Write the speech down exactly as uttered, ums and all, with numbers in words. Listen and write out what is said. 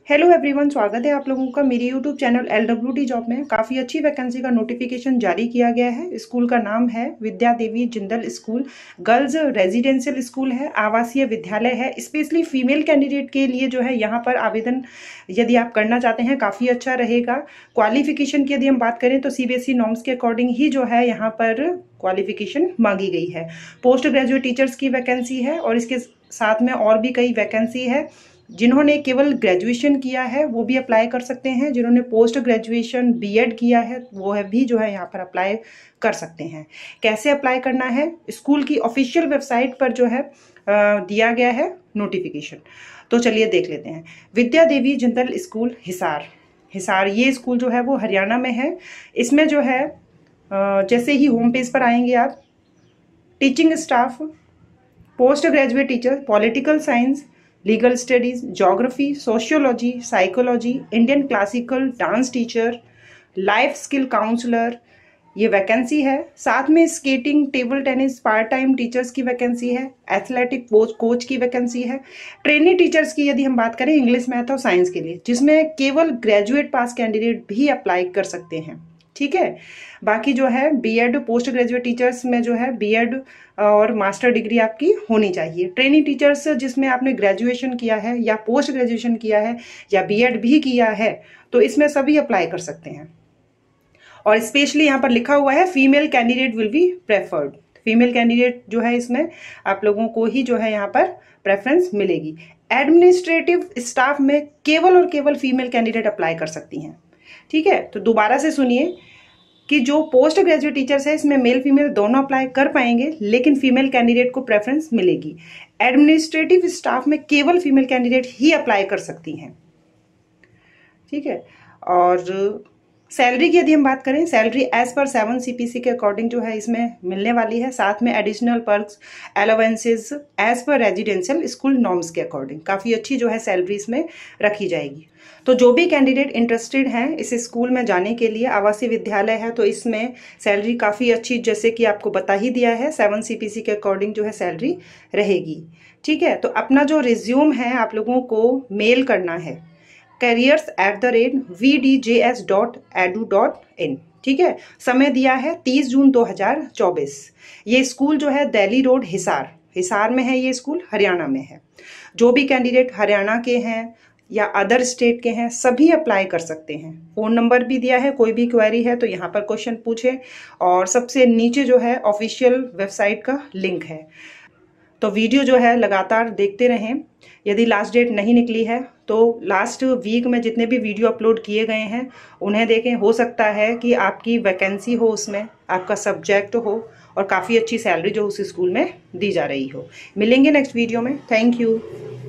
Hello everyone, स्वागत है आप लोगों का मेरे YouTube channel L W D job में। काफ़ी अच्छी वैकेंसी का नोटिफिकेशन जारी किया गया है। स्कूल का नाम है Vidya Devi Jindal school. Girls residential school है, आवासीय विद्यालय है। स्पेशली फीमेल कैंडिडेट के लिए जो है यहाँ पर आवेदन यदि आप करना चाहते हैं काफ़ी अच्छा रहेगा। क्वालिफिकेशन की यदि हम बात करें तो C B S E norms के अकॉर्डिंग ही जो है यहाँ पर क्वालिफिकेशन मांगी गई है। पोस्ट ग्रेजुएट टीचर्स की वैकेंसी है और इसके साथ में और भी कई वैकेंसी है। जिन्होंने केवल ग्रेजुएशन किया है वो भी अप्लाई कर सकते हैं, जिन्होंने पोस्ट ग्रेजुएशन बी एड किया है वो है भी जो है यहाँ पर अप्लाई कर सकते हैं। कैसे अप्लाई करना है, स्कूल की ऑफिशियल वेबसाइट पर जो है दिया गया है नोटिफिकेशन। तो चलिए देख लेते हैं। विद्या देवी जिंदल स्कूल हिसार, हिसार ये स्कूल जो है वो हरियाणा में है। इसमें जो है जैसे ही होम पेज पर आएंगे आप, teaching staff, post graduate teacher, political science, legal studies, geography, sociology, psychology, Indian classical dance teacher, life skill counsellor, ये वैकेंसी है। साथ में skating, table tennis part time teachers की वैकेंसी है। एथलेटिक कोच की वैकेंसी है। ट्रेनी टीचर्स की यदि हम बात करें इंग्लिश, मैथ और साइंस के लिए, जिसमें केवल ग्रेजुएट पास कैंडिडेट भी अप्लाई कर सकते हैं। ठीक है। बाकी जो है बीएड, पोस्ट ग्रेजुएट टीचर्स में जो है बीएड और मास्टर डिग्री आपकी होनी चाहिए। ट्रेनी टीचर्स जिसमें आपने ग्रेजुएशन किया है या पोस्ट ग्रेजुएशन किया है या बीएड भी किया है तो इसमें सभी अप्लाई कर सकते हैं। और स्पेशली यहाँ पर लिखा हुआ है female candidate will be preferred. Female candidate जो है इसमें आप लोगों को ही जो है यहाँ पर प्रेफरेंस मिलेगी। एडमिनिस्ट्रेटिव स्टाफ में केवल और केवल फीमेल कैंडिडेट अप्लाई कर सकती हैं। ठीक है। तो दोबारा से सुनिए कि जो पोस्ट ग्रेजुएट टीचर्स है इसमें मेल फीमेल दोनों अप्लाई कर पाएंगे, लेकिन फीमेल कैंडिडेट को प्रेफरेंस मिलेगी। एडमिनिस्ट्रेटिव स्टाफ में केवल फीमेल कैंडिडेट ही अप्लाई कर सकती हैं। ठीक है। और सैलरी की यदि हम बात करें, salary as per seven CPC के अकॉर्डिंग जो है इसमें मिलने वाली है। साथ में additional perks, allowances as per residential school norms के अकॉर्डिंग काफ़ी अच्छी जो है सैलरी इसमें रखी जाएगी। तो जो भी कैंडिडेट इंटरेस्टेड हैं इस स्कूल में जाने के लिए, आवासीय विद्यालय है तो इसमें सैलरी काफ़ी अच्छी, जैसे कि आपको बता ही दिया है, सेवन सीपीसी के अकॉर्डिंग जो है सैलरी रहेगी। ठीक है। तो अपना जो रिज्यूम है आप लोगों को मेल करना है careers at the rate V D J S dot edu dot in. ठीक है। समय दिया है तीस जून दो हजार चौबीस। ये स्कूल जो है दिल्ली रोड हिसार, हिसार में है। ये स्कूल हरियाणा में है। जो भी कैंडिडेट हरियाणा के हैं या अदर स्टेट के हैं सभी अप्लाई कर सकते हैं। फ़ोन नंबर भी दिया है, कोई भी क्वेरी है तो यहाँ पर क्वेश्चन पूछें। और सबसे नीचे जो है ऑफिशियल वेबसाइट का लिंक है। तो वीडियो जो है लगातार देखते रहें। यदि लास्ट डेट नहीं निकली है तो लास्ट वीक में जितने भी वीडियो अपलोड किए गए हैं उन्हें देखें। हो सकता है कि आपकी वैकेंसी हो, उसमें आपका सब्जेक्ट हो और काफ़ी अच्छी सैलरी जो उस स्कूल में दी जा रही हो। मिलेंगे नेक्स्ट वीडियो में। Thank you.